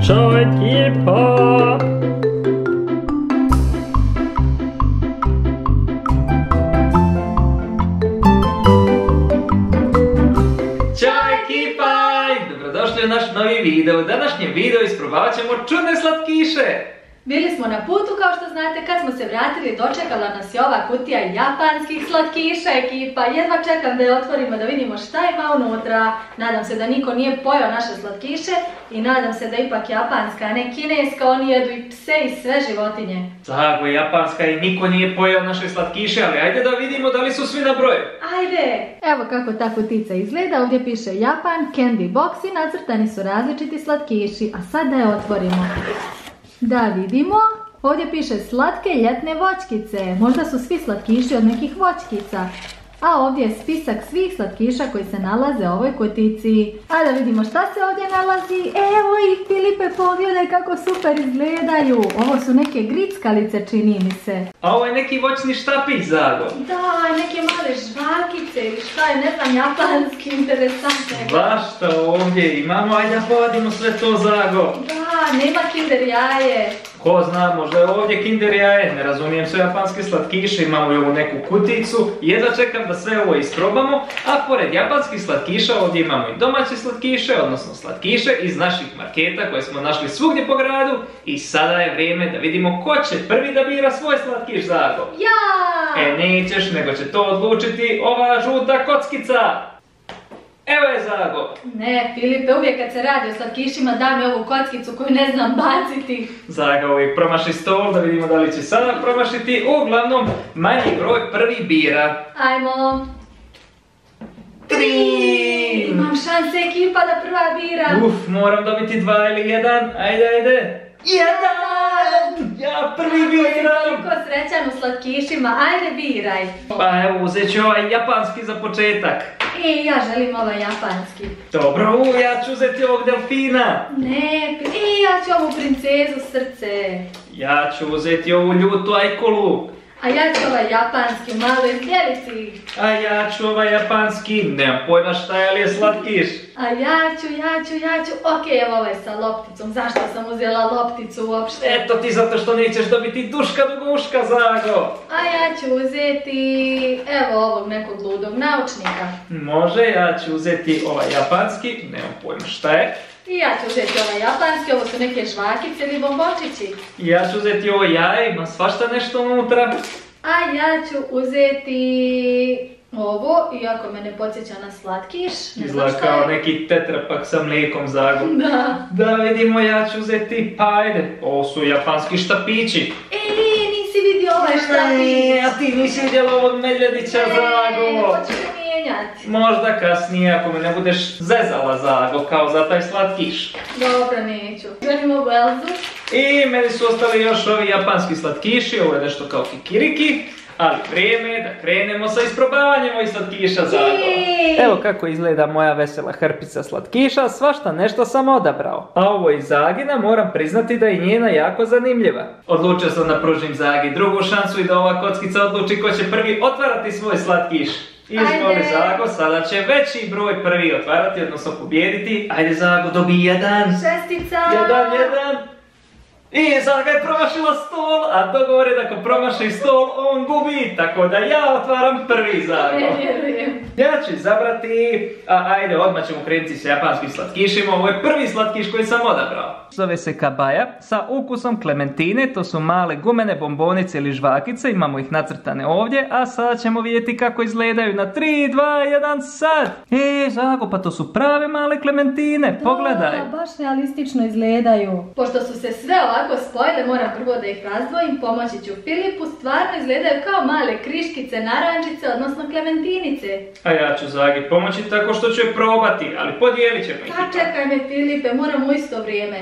Ćao ekipa! Dobrodošli u naš novi video. U današnjem videu isprobavat ćemo čudne slatkiše. Bili smo na putu, kao što znate, kad smo se vratili dočekala nas je ova kutija japanskih slatkiša, ekipa. Jedva čekam da je otvorimo da vidimo šta ima unutra. Nadam se da niko nije pojeo naše slatkiše i nadam se da je ipak japanska, a ne kineska. Oni jedu i pse i sve životinje. Tako je, japanska i niko nije pojeo naše slatkiše, ali ajde da vidimo da li su svi na broju. Ajde! Evo kako ta kutica izgleda, ovdje piše Japan Candy Box i nacrtani su različiti slatkiši, a sad da je otvorimo. Da vidimo, ovdje piše slatke ljetne voćkice, možda su svi slatkiši od nekih voćkica. A ovdje je spisak svih slatkiša koji se nalaze u ovoj kutici. A da vidimo šta se ovdje nalazi. Evo ih, Filipe, pogledaj kako super izgledaju. Ovo su neke grickalice, čini mi se. A ovo je neki voćni štapić, Zago. Da, neke male žvakice ili šta je, ne znam, japanski, interesantne. Baš što ovdje imamo, ajde da povadimo sve to, Zago. Da, nema kinder jaje. Ko zna, možda je ovdje kinder jaje, ne razumijem sve japanske slatkiše, imamo i ovu neku kuticu. Jedva čekam da sve ovo isprobamo, a pored japanskih slatkiša ovdje imamo i domaće slatkiše, odnosno slatkiše iz naših marketa koje smo našli svugdje po gradu. I sada je vrijeme da vidimo ko će prvi da bira svoj slatkiš, Zago. Ja! Nećeš, nego će to odlučiti ova žuta kockica. Evo je, Zago. Ne, Filipe, uvijek kad se radi o slatkišima daj mi ovu kockicu koju ne znam baciti. Zago uvijek promaši stol, da vidimo da li će sada promašiti. Uglavnom, manji broj prvi bira. Ajmo. 3! Imam šanse, ekipa, da prva bira. Moram dobiti 2 ili 1. Ajde. 1! Ja prvi biram! Toliko srećan u slatkišima, ajde biraj. Pa evo, uzet ću ovaj japanski za početak. Ja želim ovaj japanski. Dobro, ja ću uzeti ovog delfina. Ne, ja ću ovu princezu srce. Ja ću uzeti ovu ljutu ajkulu. A ja ću ovaj japanski, malo izbjelici. A ja ću ovaj japanski, nemam pojma šta je, ali je slatkiš. A ja ću, okej, evo ovaj sa lopticom. Zašto sam uzela lopticu uopšte? Eto ti zato što nećeš dobiti duška duguška, Zago. A ja ću uzeti, evo ovog nekog ludog naučnika. Može, ja ću uzeti ovaj japanski, nemam pojma šta je. I ja ću uzeti ovaj japanski, ovo su neke žvakice ili bombončići. Ja ću uzeti ovo jaje, ima svašta nešto unutra. A ja ću uzeti ovo, iako me ne podsjeća na slatkiš. Izgleda kao neki tetrapak sa mlijekom, Zago. Da vidimo, ja ću uzeti, pa ajde, ovo su japanski štapići. Nisi vidio ovaj štapić. A ti nisi vidjela ovog medvjedića, Zago. Hoćeš li mijenjati? Možda kasnije, ako me ne budeš zezala, Zago, kao za taj slatkiš. Dobro, neću. Želim ovu Elzu. I meni su ostali još ovi japanski slatkiši, ovo je nešto kao kikiriki. Ali vrijeme je da krenemo sa isprobavanjem ovih slatkiša, Zago. Evo kako izgleda moja vesela hrpica slatkiša, svašta nešto sam odabrao. A ovo iz Zagina moram priznati da je njena jako zanimljiva. Odlučio sam da pružim Zagi drugu šansu i da ova kockica odluči ko će prvi otvarati svoj slatkiš. Izvoli, Zago, sada će veći broj prvi otvarati, odnosno pobijediti. Ajde, Zago, dobi 1. Šestica. 1. I Zaga je promašila stol, a dogovor je da ako promaši stol, on gubi, tako da ja otvaram prvi, Zago. Ne vjerujem. Ja ću izabrati, ajde, odmah ćemo krenuti sa japanskim slatkišima, ovo je prvi slatkiš koji sam odabrao. Zove se Kabaja, sa ukusom klementine, to su male gumene bombonice ili žvakice, imamo ih nacrtane ovdje, a sada ćemo vidjeti kako izgledaju na 3, 2, 1, sad! Zago, pa to su prave male klementine, pogledaj! Da, baš realistično izgledaju. Pošto su se sve ovako spojile, moram prvo da ih razdvojim, pomoći ću Filipu, stvarno izgledaju kao male kriškice, narančice, odnosno klementinice. A ja ću Zagi pomoći tako što ću je probati, ali podijelit ćemo ih. Pa čekaj me, Filipe, moramo u isto vrijeme.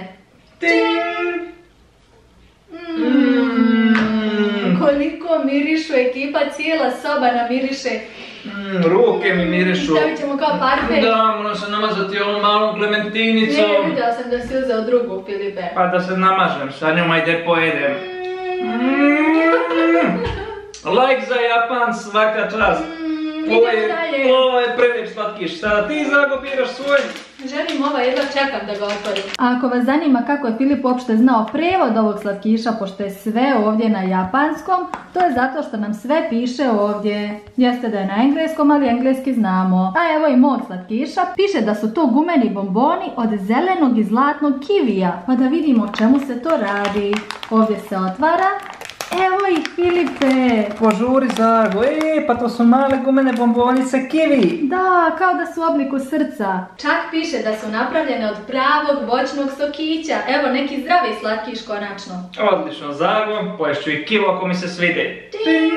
Koliko mirišu, ekipa, cijela soba namiriše. Ruke mi mirišu. Stavit ćemo kao parfem. Da, moram se namazati ovom malom klementinicom. Ne, vidio sam da si uzeo drugu, Filipe. Pa da se namažem sa njom, ajde pojedem. Like za Japan, svaka čast. Idemo dalje. Ovo je prelijep slatkiš. Sada ti Zago biraš svoj. Želim ovaj, jedva čekam da ga otvorim. A ako vas zanima kako je Filip uopšte znao prevod ovog slatkiša, pošto je sve ovdje na japanskom, to je zato što nam sve piše ovdje. Jeste da je na engleskom, ali engleski znamo. A evo i mog slatkiša. Piše da su to gumeni bomboni od zelenog i zlatnog kivija. Pa da vidimo o čemu se to radi. Ovdje se otvara. Evo ih, Filipe! Požuri Zago, pa to su male gumene bombonice kiwi. Da, kao da su u obliku srca. Čak piše da su napravljene od pravog voćnog sokića. Evo, neki zdravi slatkiš konačno. Odlično Zago, poješću i kilu ako mi se svide.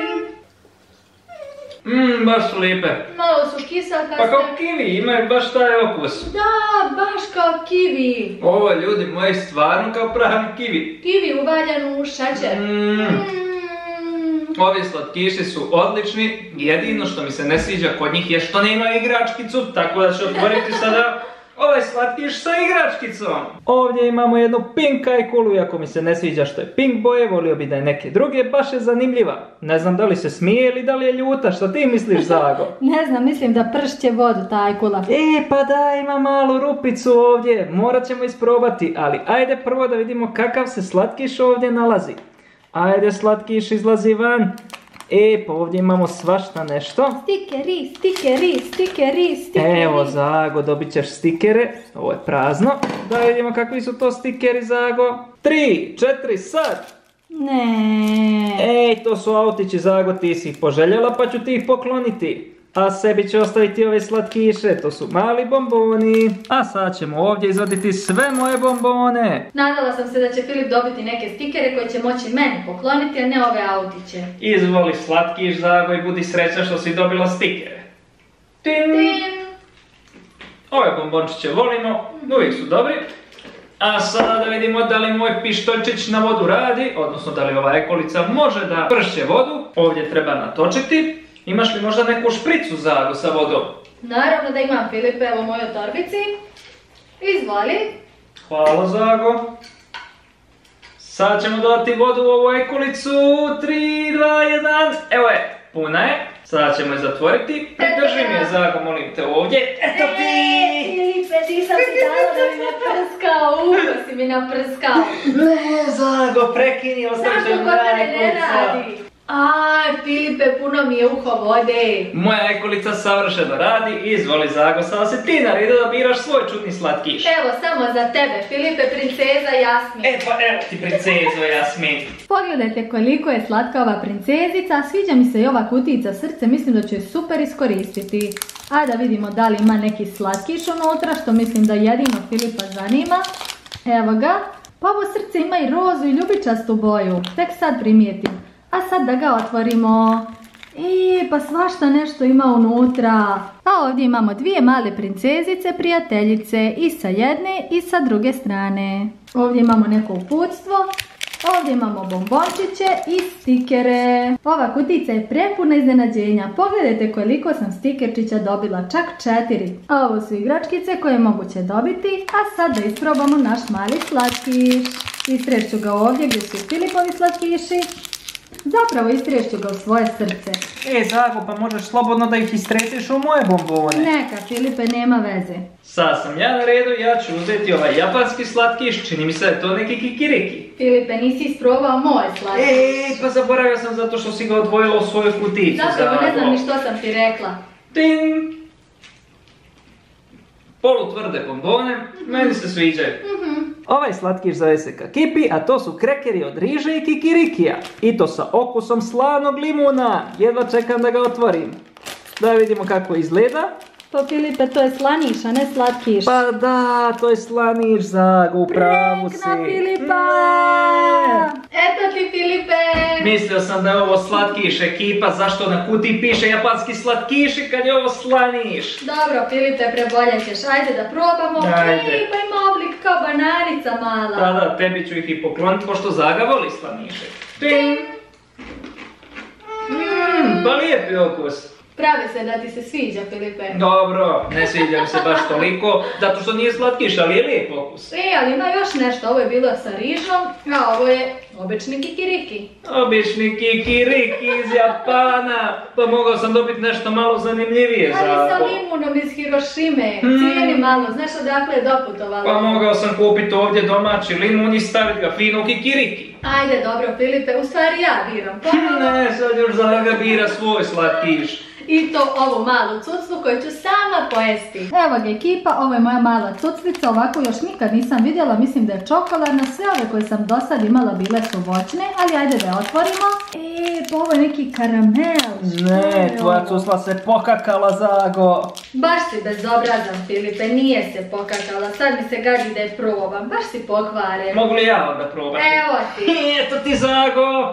Baš su lijepe. Malo su kiselkaste. Pa kao kiwi, imaju baš taj okus. Da, baš kao kiwi. Ovo ljudi moji stvarno kao pravi kiwi. Kiwi uvaljan u šećer. Ovi slatkiši su odlični, jedino što mi se ne sviđa kod njih je što nema igračkicu, tako da ću otvoriti sada ovaj slatkiš sa igračkicom. Ovdje imamo jednu pink kajkulu, iako mi se ne sviđa što je pink boje, volio bi da je neke druge, baš je zanimljiva. Ne znam da li se smije ili da li je ljuta, što ti misliš Zago? Ne znam, mislim da pršće vodu ta ajkula. Pa da, ima malu rupicu ovdje, morat ćemo isprobati, ali ajde prvo da vidimo kakav se slatkiš ovdje nalazi. Ajde, slatkiš izlazi van. Pa ovdje imamo svašta nešto. Stikeri, stikeri, stikeri, stikeri. Evo Zago, dobit ćeš stikere. Ovo je prazno. Da vidimo kakvi su to stikeri Zago. 3, 4, sad. Ne. To su autići Zago, ti si ih poželjela pa ću ti ih pokloniti. A sebi ću ostaviti ove slatkiše, to su mali bomboni. A sad ćemo ovdje izvaditi sve moje bombone. Nadala sam se da će Filip dobiti neke stikere koje će moći meni pokloniti, a ne ove autiće. Izvoli slatkiš Zago i budi srećna što si dobila stikere. Tin! Ove bombončiće volimo, uvijek su dobri. A sada da vidimo da li moj pištoljčić na vodu radi, odnosno da li ova ekolica može da pršće vodu. Ovdje treba natočiti. Imaš li možda neku špricu Zago sa vodom? Naravno da imam, Filipe, evo u mojoj torbici. Izvoli. Hvala Zago. Sad ćemo dodati vodu u ovu ekolicu. 3, 2, 1. Evo je, puna je. Sada ćemo je zatvoriti. Pridrži mi je Zago, molim te ovdje. Eto ti! Filipe, ti sam si dala da mi naprskao, uho si mi naprskao. Ne Zago, prekini, ostavit ću moja ekolica. Aj, Filipe, puno mi je uho vode. Moja ekolica savršeno radi, izvoli Zago, sada si ti na redu da biraš svoj čudni slatkiš. Evo, samo za tebe, Filipe, princeza Jasmin. Pa evo ti princezo Jasmin. Pogledajte koliko je slatka ova princezica, sviđa mi se i ova kutijica srce, mislim da ću je super iskoristiti. A da vidimo da li ima neki slatkiš unutra, što mislim da jedino Filipa zanima. Evo ga, pa ovo srce ima i rozu i ljubičastu boju, tek sad primijetim. A sad da ga otvorimo. Pa svašta nešto ima unutra. A ovdje imamo dvije male princezice, prijateljice, i sa jedne i sa druge strane. Ovdje imamo neko uputstvo. Ovdje imamo bombončiće i stikere. Ova kutica je prepuna iznenađenja. Pogledajte koliko sam stikerčića dobila, čak 4. A ovo su igračkice koje je moguće dobiti. A sad da isprobamo naš mali slatkiš. Istrešću ga ovdje gdje su Filipovi slatkiši. Zapravo istrešću ga u svoje srce. Zago, pa možeš slobodno da ih istreseš u moje bombone. Neka, Filipe, nema veze. Sad sam ja na redu, ja ću uzeti ovaj japanski slatkiš, čini mi se da je to neki kikiriki. Filipe, nisi isprobao moj slatkiš. Pa zaboravio sam zato što si ga odvojila u svoju kuticu. Zapravo ne znam ni što sam ti rekla. Ting! Polutvrde bombone, meni se sviđaju. Ovaj slatkiš zove se kakipi, a to su krekeri od riže i kikirikija. I to sa okusom slanog limuna. Jedva čekam da ga otvorim. Da vidimo kako izgleda. Pa Filipe, to je slaniš, a ne slatkiš. Pa da, to je slaniš, Zago, u pravu si. Prank na Filipa! Eto ti, Filipe! Mislio sam da je ovo slatkiš ekipa, zašto na kutiji piše japanski slatkiši kad je ovo slaniš? Dobro, Filipe, preboljet ćeš, ajde da probamo. Ajde. Pa ima oblik kao bananica mala. Da, tebi ću ih i pokloniti, pošto Zaga voli slaniše. Ting! Pa lijepi okus. Pravi se da ti se sviđa, Filipe. Dobro, ne sviđa mi se baš toliko, zato što nije slatkiš, ali je lijep okus. Ali ima još nešto, ovo je bilo sa rižom, a ovo je obični kikiriki. Obični kikiriki iz Japana, pa mogao sam dobiti nešto malo zanimljivije za... Ali sa limunom iz Hirošime, cijeni malo, znaš odakle je doputovalo? Pa mogao sam kupiti ovdje domaći limun i staviti ga fino u kikiriki. Ajde, dobro, Filipe, u stvari ja biram. Ne, sad još Zaga bira svoj slatkiš. I to ovu malu cuclu koju ću sama pojesti. Evo ga ekipa, ovo je moja mala cuclica, ovako još nikad nisam vidjela, mislim da je čokoladna, sve ove koje sam do sad imala bile su voćne, ali ajde da je otvorimo. Pa ovo je neki karamel. Ne, tvoja cucla se pokakala, Zago. Baš si bezobrazan, Filipe, nije se pokakala, sad mi se gadi da je probam, baš si pokvaren. Mogu li ja onda probati? Evo ti. Eto ti, Zago.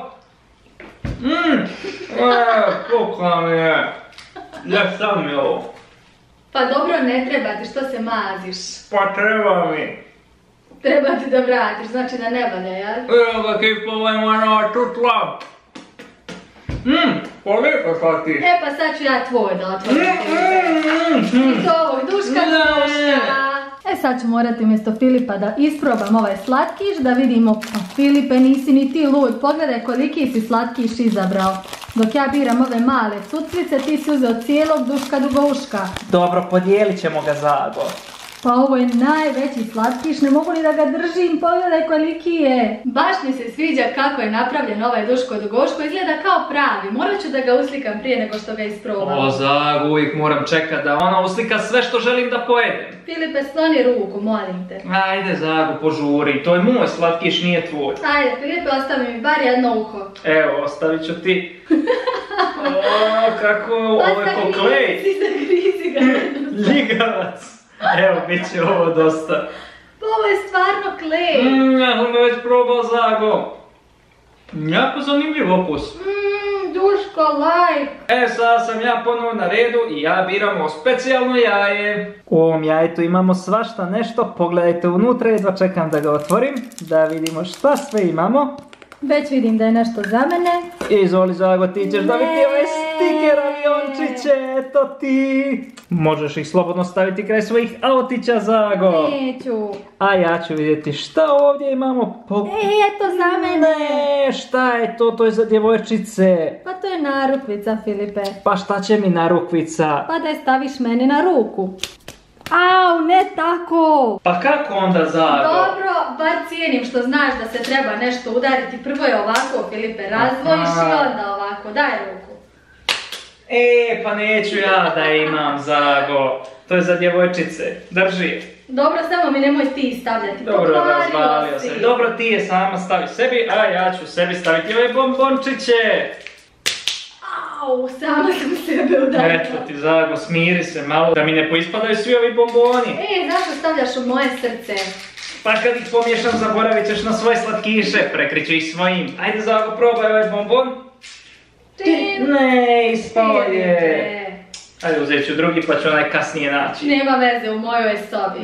Pukla mi je. Ljepsa mi ovo. Pa dobro, ne treba ti, što se maziš? Pa treba mi. Treba ti da vratiš, znači da ne valja, jel? Evo ga kipa, ovo je moja nova čutla. Koliko sad ti? Pa sad ću ja tvoj da otvorim. I to ovo, duška. Sad ću morati umjesto Filipa da isprobam ovaj slatkiš, da vidimo. Pa Filipe, nisi ni ti lud, pogledaj koliki si slatkiš izabrao. Dok ja biram ove male cuclice, ti si uzeo cijelog duška dugouška. Dobro, podijelit ćemo ga, Zago. Pa ovo je najveći slatkiš, ne mogu ni da ga držim, pogledaj koliki je. Baš mi se sviđa kako je napravljen ovaj duško dugouško, izgleda kao pravi. Morat ću da ga uslikam prije nego što ga isprobam. O, Zago, uvijek moram čekat da ona uslika sve što želim da pojedem. Filipe, skloni ruku, molim te. Ajde, Zago, požuri, to je moj slatkiš, nije tvoj. Ajde, Filipe, ostavi mi bar jedno uho. Evo, ostavit ću ti. O, kako, ovo je ko klej. Zagrizi ga. Ljigavac. Evo, bit će ovo dosta. Ovo je stvarno klej. Ja sam ga već probao, Zago. Jako zanimljiv okus. Duško, like. Sad sam ja ponovo na redu i ja biram ovo specijalno jaje. U ovom jajetu imamo svašta nešto, pogledajte unutra, jedva čekam da ga otvorim, da vidimo šta sve imamo. Već vidim da je nešto za mene. Izvoli, Zago, ti ćeš dobiti ove stiker aviončiće, eto ti. Možeš ih slobodno staviti kraj svojih autića, Zago. Neću. A ja ću vidjeti šta ovdje imamo. Eto za mene. Ne, šta je to? To je za djevojčice. Pa to je narukvica, Filipe. Pa šta će mi narukvica? Pa da je staviš meni na ruku. Au, ne tako! Pa kako onda, Zago? Dobro, bar cijenim što znaš da se treba nešto udariti. Prvo je ovako, Filipe, razdvojiš i onda ovako, daj ruku. Pa neću ja da imam, Zago. To je za djevojčice. Drži. Dobro, samo mi nemoj ti stavljati. Dobro, razvalio se. Dobro, ti je sama stavi sebi, a ja ću sebi staviti ove bombončiće. Au, sama sam sebe udarila. Eto ti, Zago, smiri se malo da mi ne poispadaju svi ovi bomboni. Zašto stavljaš u moje srce? Pa kad ih pomiješam, zaboravit ćeš na svoje slatkiše, prekriću ih svojim. Ajde, Zago, probaj ovaj bombon. Ne, ispao je. Ajde, uzet ću drugi pa ću onaj kasnije naći. Nema veze, u mojoj je sobi.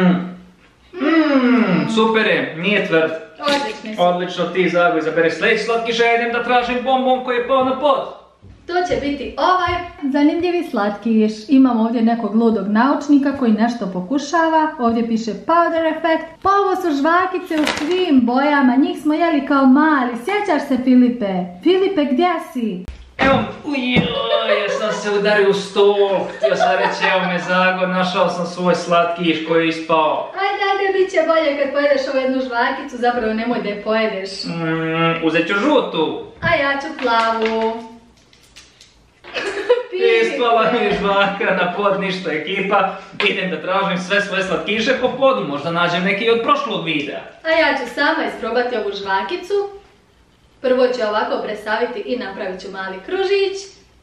Super je, nije tvrd. Odlični su. Odlično, ti, Zago, izaberi sljedeći slatkiš, a idem da tražim bombon koji je pao na pod. To će biti ovaj zanimljivi slatkiš. Imamo ovdje nekog ludog naučnika koji nešto pokušava. Ovdje piše powder effect. Pa ovo su žvakice u svim bojama. Njih smo jeli kao mali. Sjećaš se, Filipe? Filipe, gdje si? Evo, ja sam se udario u stol. Htio sam reći, evo me, Zago, našao sam svoj slatkiš koji je ispao. Ajde, bit će bolje kad pojedeš ovu jednu žvakicu. Zapravo nemoj da je pojedeš. Uzet ću žutu. A ja ću plavu. Ispala mi je žvaka na pod, ništa, ekipa. Idem da tražim sve svoje slatkiše po podu, možda nađem neki od prošlog videa. A ja ću sama isprobati ovu žvakicu. Prvo ću ovako prestaviti i napravit ću mali kružić.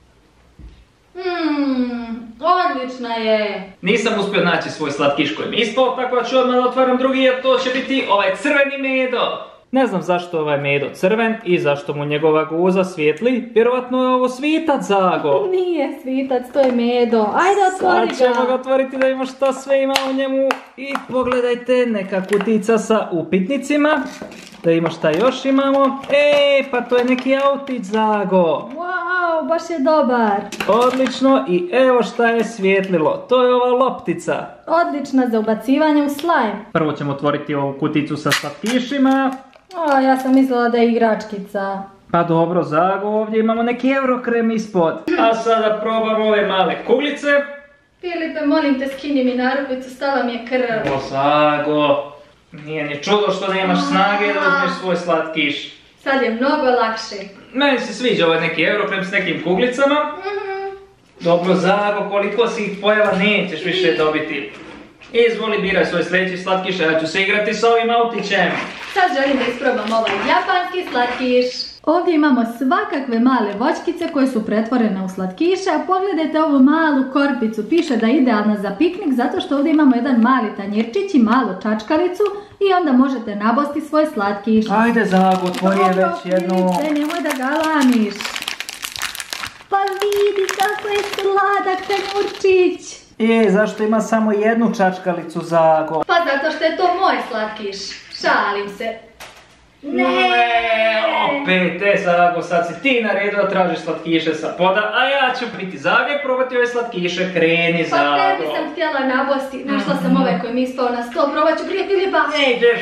Odlična je. Nisam uspio naći svoj slatkiš koji mi ispao, tako da ću odmah da otvaram drugi, jer to će biti ovaj crveni medo. Ne znam zašto je ovaj medo crven i zašto mu njegova guza svijetli. Vjerovatno je ovo svitac, Zago. Nije svitac, to je medo. Ajde, otvori ga. Sad ćemo ga otvoriti da imamo šta sve ima u njemu. I pogledajte, neka kutica sa upitnicima. Da imamo šta još imamo. Pa to je neki autić, Zago. Wow, Wow, baš je dobar. Odlično, i evo šta je svijetlilo. To je ova loptica. Odlična za ubacivanje u slime. Prvo ćemo otvoriti ovu kuticu sa slatkišima. O, ja sam mislila da je igračkica. Pa dobro, Zago, ovdje imamo neki eurokrem ispod. A sada probamo ove male kuglice. Filipe, molim te, skini mi narukvicu, stala mi je krv. O, Zago, nije ni čudo što nemaš snage da uzmeš svoj slatkiš. Sad je mnogo lakše. Meni se sviđa ovaj neki eurokrem s nekim kuglicama. Dobro, Zago, koliko si ih pojela, nećeš više dobiti. Izvoli, biraj svoj sljedeći slatkiš, ja ću se igrati s ovim autićem. Sad želim da isprobam ovaj japanski slatkiš. Ovdje imamo svakakve male voćkice koje su pretvorene u slatkiše, a pogledajte ovu malu korpicu, piše da je idealna za piknik zato što ovdje imamo jedan mali tanjirčić i malu čačkalicu i onda možete nabosti svoj slatkiš. Ajde, Zago, otvori je već jednu. Dobro, Filipe, nemoj da galamiš. Pa vidi kako je sladak tanjurčić. Zašto ima samo jednu čačkalicu, Zago? Pa zato što je to moj slatkiš. Šalim se. Ne, opet, Zago, sad si ti na redu da tražiš slatkiše sa poda, a ja ću biti Zago i probati ove slatkiše, kreni, Zago. Pa tebi sam htjela nabosti, našla sam ovaj koji mi je ispao na sto, probat ću prije Filipa. Ne ideš.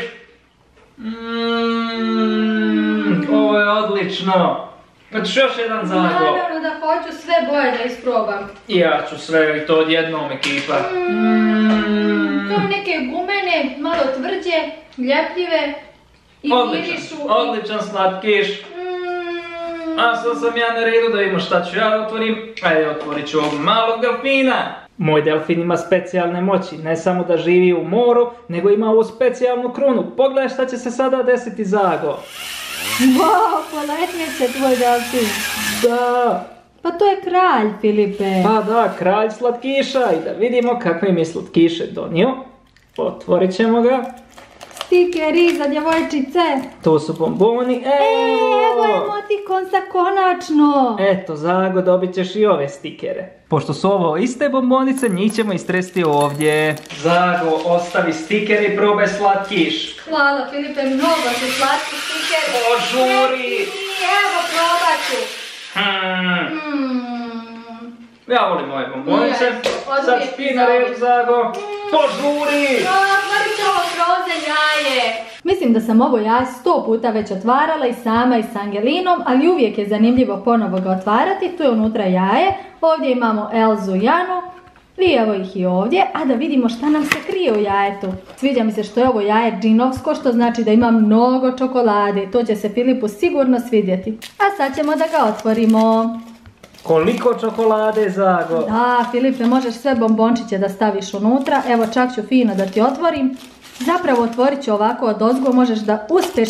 Ovo je odlično. Pa ću još jedan, Zago. Naravno da hoću sve boje da isprobam. I ja ću sve i to odjednom, ekipa. To je neke gumene, malo tvrđe, ljepljive. Odličan slatkiš. A sad sam ja na redu da vidimo šta ću ja otvorim. Ajde, otvorit ću ovog malog delfina. Moj delfin ima specijalne moći, ne samo da živi u moru, nego ima ovu specijalnu krunu. Pogledaj šta će se sada desiti, Zago. Wow, poletnje će tvoj delfin. Da. Pa to je kralj, Filipe. Pa da, kralj slatkiša. I da vidimo kakve mi je slatkiše donio. Otvorit ćemo ga. Stikeri za djevojčice. To su bomboni, Evo emotikon za konačno. Eto, Zago, dobit ćeš i ove stikere. Pošto su ovo iste bombonice, njih ćemo istresti ovdje. Zago, ostavi stikere i probaj slatkiš. Hvala, Filipe, mnogo su slatki stikeri. Požuri! Evo, probat ću. Ja volim ove bombonice. Sad ti na redu, Zago. Požuri! Otvorit ću ovo frozen jaje. Mislim da sam ovo jaje 100 puta već otvarala i sama i s Angelinom, ali uvijek je zanimljivo ponovo ga otvarati. Tu je unutra jaje. Ovdje imamo Elzu i Janu. I evo ih i ovdje, a da vidimo šta nam se krije u jajetu. Sviđa mi se što je ovo jaje džinovsko, što znači da ima mnogo čokolade. To će se Filipu sigurno svidjeti. A sad ćemo da ga otvorimo. Koliko čokolade, Zago? Da, Filipe, možeš sve bombončiće da staviš unutra. Evo, čak ću fino da ti otvorim. Zapravo otvorit ću ovako odozgo, možeš da uspješ.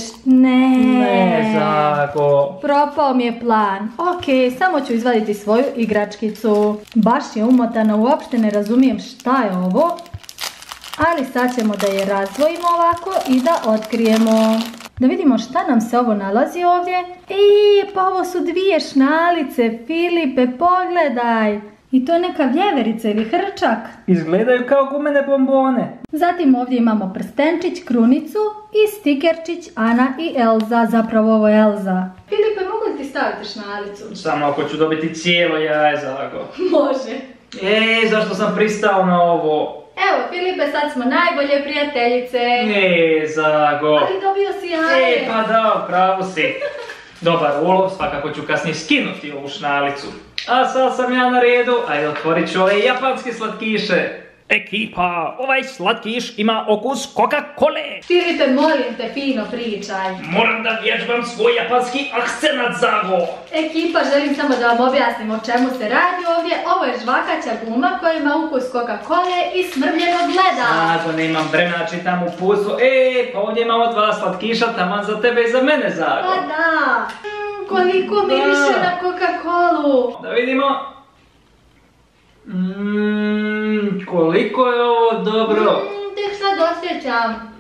Ne, Zago. Propao mi je plan. Ok, samo ću izvaditi svoju igračkicu. Baš je umotana, uopšte ne razumijem šta je ovo. Ali sad ćemo da je razdvojimo ovako i da otkrijemo. Da vidimo šta nam se ovo nalazi ovdje. Pa ovo su dvije šnalice, Filipe, pogledaj. I to je neka vjeverica ili hrčak. Izgledaju kao gumene bombone. Zatim ovdje imamo prstenčić, krunicu i stikerčić Ana i Elza. Zapravo ovo je Elza. Filipe, mogu li ti staviti šnalicu? Samo ako ću dobiti cijelo jaje, Zago. Može. Zašto sam pristao na ovo? Evo, Filipe, sad smo najbolje prijateljice. Zago. Ali dobio si jaje. Pa da, pravo si. Dobar ulov, svakako ću kasnije skinuti ovu šnalicu. A sad sam ja na redu, ajde otvorit ću ove japanske slatkiše. Ekipa, ovaj slatkiš ima okus Coca-Cole. Filipe, molim te, fino pričaj. Moram da vježbam svoj japanski akcenat, Zago. Ekipa, želim samo da vam objasnim o čemu se radi ovdje. Ovo je žvakaća guma koja ima ukus Coca-Cole i smrbljenog leda. Zago, nemam vremena, čitam u pusu. Pa ovdje imamo dva slatkiša, taman za tebe i za mene, Zago. Pa da. Koliko miriše na Coca-Colu. Da vidimo. Koliko je ovo dobro. Tek sad osjećam.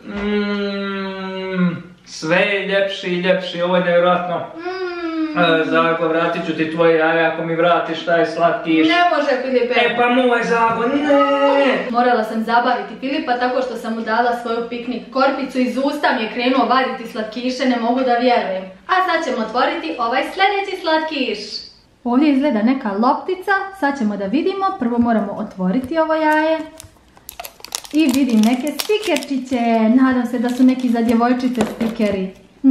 Sve je ljepši i ljepši, ovo je nevjerojatno. Zago, vratit ću ti tvoje jaje ako mi vratiš taj slatkiš. Ne može, Filipe. Pa moj Zago, ne! Morala sam zabaviti Filipa tako što sam mu dala svoju piknik korpicu, iz usta mi je krenuo vaditi slatkiše, ne mogu da vjerujem. A sad ćemo otvoriti ovaj sljedeći slatkiš. Ovdje izgleda neka loptica, sad ćemo da vidimo, prvo moramo otvoriti ovo jaje. I vidim neke stikerčiće, nadam se da su neki za djevojčice stikeri.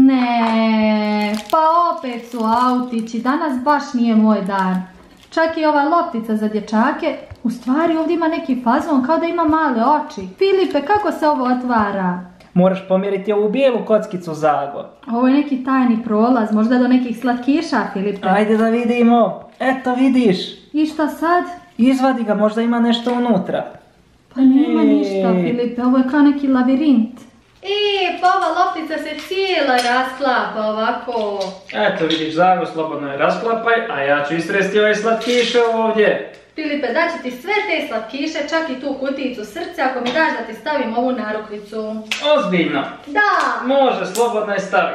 Ne, pa opet su autići, danas baš nije moj dan. Čak i ova loptica za dječake, u stvari ovdje ima neki fazon kao da ima male oči. Filipe, kako se ovo otvara? Moraš pomjeriti ovu bijelu kockicu, Zago. Ovo je neki tajni prolaz, možda do nekih slatkiša, Filipe. Ajde da vidimo. Eto, vidiš. I šta sad? Izvadi ga, možda ima nešto unutra. Pa nema ništa, Filipe, ovo je kao neki labirint. Pa ova loptica se cijela rasklapa ovako. Eto, vidiš, Zago, slobodno je rasklapaj, a ja ću istresti ove slatkiše ovdje. Filipe, daću ti sve te slatkiše, čak i tu kutijicu srca, ako mi daš da ti stavim ovu narukvicu. Ozbiljno? Da! Može, slobodno je stavi.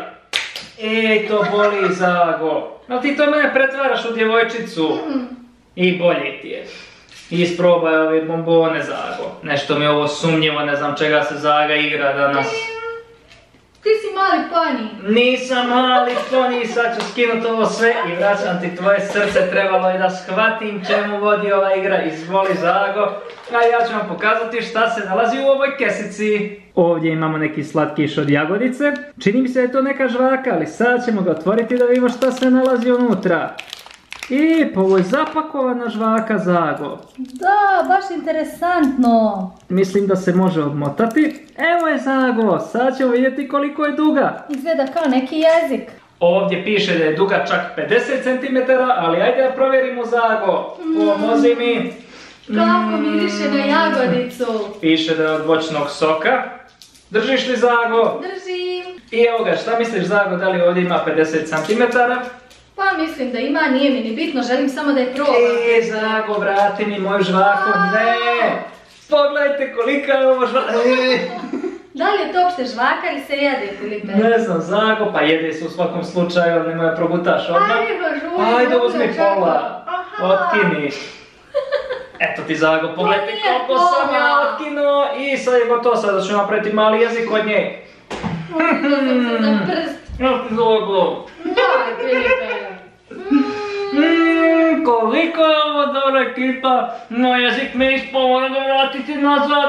To boli, Zago. Ali ti to mene pretvaraš u djevojčicu. I bolje ti je. Isprobaj ove bombone, Zago. Nešto mi je ovo sumnjivo, ne znam čega se Zaga igra danas. Ti si mali poni. Nisam mali poni, sad ću skinuti ovo sve i vraćam ti tvoje srce, trebalo je da shvatim čemu vodi ova igra. Izvoli, Zago, a ja ću vam pokazati šta se nalazi u ovoj kesici. Ovdje imamo neki slatkiš od jagodice. Čini mi se da je to neka žvaka, ali sad ćemo ga otvoriti da vidimo šta se nalazi unutra. Pa ovo je zapakovana žvaka, Zago. Da, baš interesantno. Mislim da se može odmotati. Evo je, Zago, sad ćemo vidjeti koliko je duga. Izgleda kao neki jezik. Ovdje piše da je duga čak 50 cm, ali ajde da provjerimo, Zago. Pomozi mi. Kako miriše na jagodicu. Piše da je od voćnog soka. Držiš li, Zago? Držim. I evo ga, šta misliš, Zago, da li ovdje ima 50 cm? Pa mislim da ima, nije mi ni bitno, želim samo da je probam. Zago, vrati mi moju žvaku. Ne! Pogledajte kolika je ovo žvaka. Da li je to uopšte žvaka ili se jede, Filipe? Ne znam, Zago, pa jede se u svakom slučaju, ali nemoj probutaš odmah. Ajde, uzmi pola. Otkini. Eto ti, Zago, pogledajte koliko sam ja otkinuo i sad je gotovo, sada ću napraviti mali jezik od nje. Uzela sam se za prst. Zago. Daj, Filipe. Koliko je ovo dobra ekipa, no jezik mi je ispao, moram ga vratiti nazad.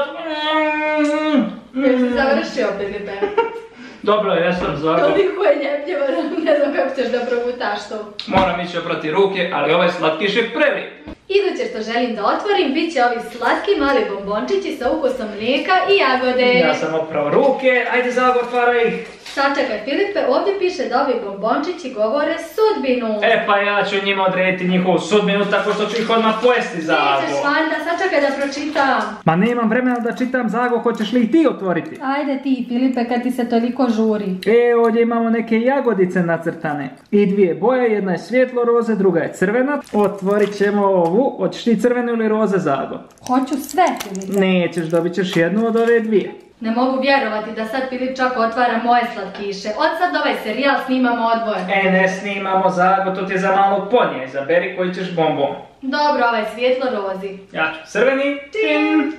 Jesi završio, Filipe? Dobro, jesam, Zago. Toliko je ljepljivo da ne znam kako ćeš da probutaš to. Moram ići oprati ruke, ali ovaj slatkiš je prelijep. Iduće što želim da otvorim bit će ovi slatki mali bombončići sa ukusom mlijeka i jagode. Ja sam oprao ruke, ajde, Zago, otvaraj ih. Sačekaj, Filipe, ovdje piše da ovi bombončići govore sudbinu. Pa ja ću njima odrediti njihovu sudbinu tako što ću ih odmah pojesti, Zago. Nećeš, Vanda, sačekaj da pročitam. Ma nemam vremena da čitam, Zago, hoćeš li ih ti otvoriti? Ajde ti, Filipe, kad ti se toliko žuri. Ovdje imamo neke jagodice nacrtane. I dvije boje, jedna je svjetlo roze, druga je crvena. Otvorit ćemo ovu, hoćeš ti crvenu ili roze, Zago? Hoću sve, Filipe. Nećeš, dobit ćeš jednu od ove dvije. Ne mogu vjerovati da sad Filip čak otvara moje slatkiše. Od sad ovaj serijal snimamo odvojeno. Ne snimamo, Zago, to ti je za malo ponije. Izaberi koji ćeš bombon. Dobro, ovaj svjetlo rozi. Ja ću crveni. Čin!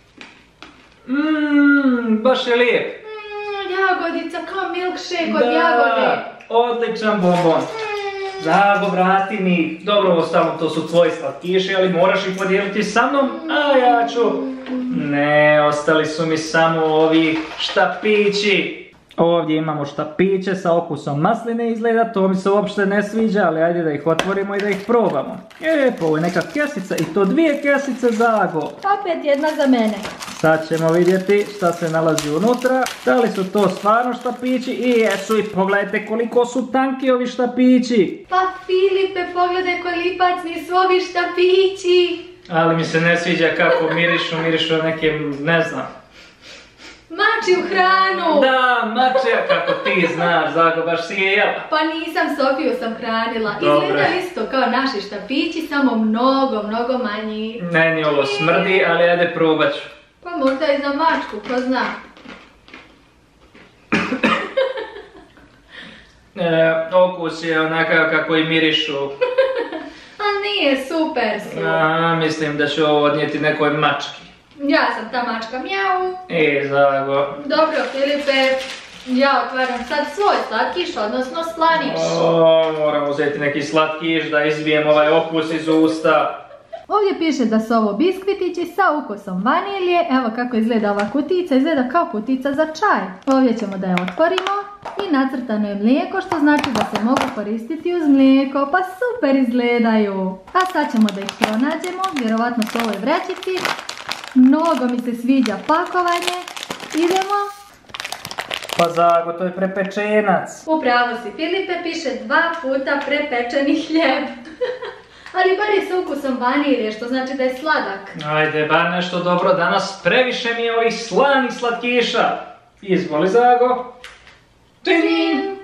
Baš je lijep. Jagodica, kao milkshake od jagode. Odličan bombon. Zago, vrati mi. Dobro, ostalo, to su tvoji slatkiši, ali moraš ih podijeliti sa mnom, a ja ću... Ne, ostali su mi samo ovi štapići. Ovdje imamo štapiće sa okusom masline izgleda, to mi se uopšte ne sviđa, ali ajde da ih otvorimo i da ih probamo. Ovo je neka kesica i to dvije kesice, Zago. Opet jedna za mene. Sad ćemo vidjeti šta se nalazi unutra, da li su to stvarno štapići i jesu, i pogledajte koliko su tanki ovi štapići. Pa Filipe, pogledaj kolipacni su ovi štapići. Ali mi se ne sviđa kako mirišu neke, ne znam. Mačju hranu! Da, mačja, kako ti znaš, Zago, baš si je jela. Pa nisam, Sofiju sam hranila. Izgleda isto kao naši štapići, samo mnogo manji. Meni ovo smrdi, ali ajde probat ću. Pa možda i za mačku, ko zna. Okus je onakav kako i mirišu. A nije, super su. Mislim da ću ovo odnijeti nekoj mački. Ja sam ta mačka, mjau. Zago. Dobro, Filipe, Ja otvaram sad svoj slatkiš, odnosno slaniš. Moram uzeti neki slatkiš da izbijem ovaj okus iz usta. Ovdje piše da su ovo biskvitići sa ukusom vanilije. Evo kako izgleda ova kutica, izgleda kao kutica za čaj. Ovdje ćemo da je otvorimo i nacrtano je mlijeko, što znači da se mogu koristiti uz mlijeko. Pa super izgledaju. A sad ćemo da ih pronađemo, vjerovatno su u ovoj vrećici. Mnogo mi se sviđa pakovanje. Idemo. Pa Zago, to je prepečenac. Upravo si, Filipe, piše 2 puta prepečeni hljeb. Ali bar je sa ukusom vanilije, što znači da je sladak. Ajde, bar nešto dobro, danas previše mi je ovih slanih slatkiša. Izvoli, Zago. Tin!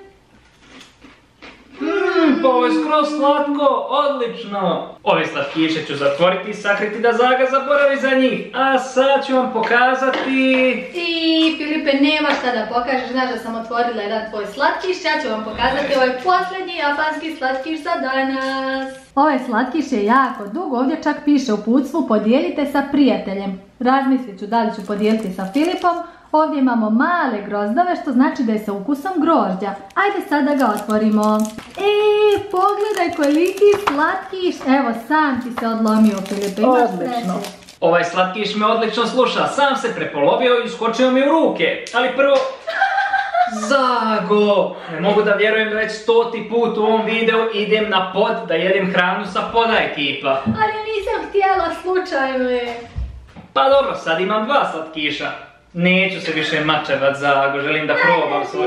Pa ovo je skroz slatko, odlično. Ove slatkiše ću zatvoriti i sakriti da Zaga zaboravi za njih. A sad ću vam pokazati... I Filipe, nema šta da pokažeš, znaš da sam otvorila jedan tvoj slatkiš. Ja ću vam pokazati ovaj posljednji japanski slatkiš za danas. Ovaj slatkiš je jako dug, ovdje čak piše u uputstvu podijelite sa prijateljem. Razmislit ću da li ću podijeliti sa Filipom. Ovdje imamo male grozdove, što znači da je sa ukusom grožđa. Ajde sad da ga otvorimo. Pogledaj koliki slatkiš. Evo, sam ti se odlomio, Filipe. Imaš sreće. Ovaj slatkiš me odlično sluša. Sam se prepolovio i skočio mi u ruke. Ali prvo... Zago! Ne mogu da vjerujem da već 100. put u ovom videu idem na pod da jedem hranu sa poda ekipa. Ali nisam htjela, slučajno je. Pa dobro, sad imam 2 slatkiša. Neću se više mačevat, Zago, želim da probam svoj...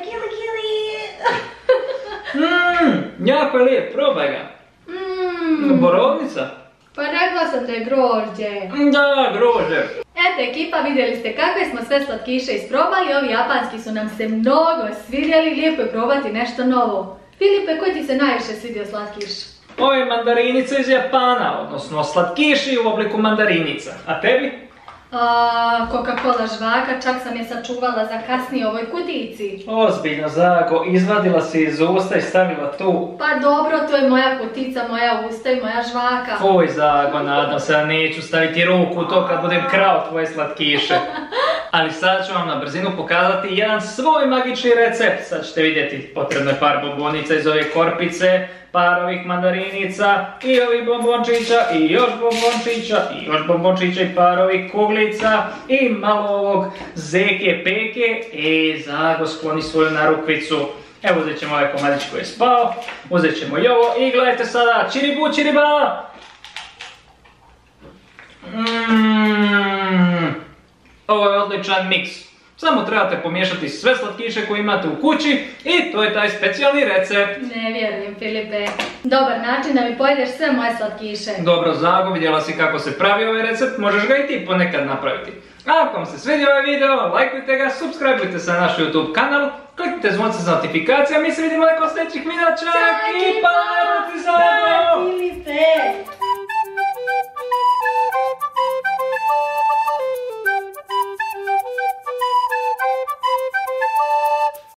Jako je lijep, probaj ga. Borovnica? Pa rekla sam da je grožđe. Da, grožđe. Eto ekipa, vidjeli ste kakve smo sve slatkiše isprobali, ovi japanski su nam se mnogo svidjeli, lijepo je probati nešto novo. Filipe, koji ti se najviše svidio slatkiš? Ovo je mandarinica iz Japana, odnosno slatkiši u obliku mandarinica. A tebi? Coca-Cola žvaka, čak sam je sačuvala za kasnije u ovoj kutici. Ozbiljno, Zago, izvadila si iz usta i stavila tu. Pa dobro, to je moja kutica, moja usta i moja žvaka. Oj, Zago, nadam se da neću staviti ruku u to kad budem krao tvoje slatkiše. Ali sad ću vam na brzinu pokazati jedan svoj magični recept. Sad ćete vidjeti, potrebno je par bombonica iz ove korpice, par ovih mandarinica i ovih bombončića i još bombončića i još bombončića i par ovih kuglica i malo ovog zeke peke. Zago, skloni svoju narukvicu. Evo, uzet ćemo ovaj komadić koji je spao, uzet ćemo i ovo i gledajte sada, čiribu čiriba! Ovo je odličan miks. Samo trebate pomiješati sve slatkiše koje imate u kući i to je taj specijalni recept. Ne vjerujem, Filipe. Dobar način da mi pojedeš sve moje slatkiše. Dobro, Zago, vidjela si kako se pravi ovaj recept, možeš ga i ti ponekad napraviti. Ako vam se svidio ovaj video, lajkujte ga, subscribeujte se na naš YouTube kanal, kliknite zvonce za notifikacije, a mi se vidimo nakon sljedećih videa. Čak i pa, Zago! Filipe!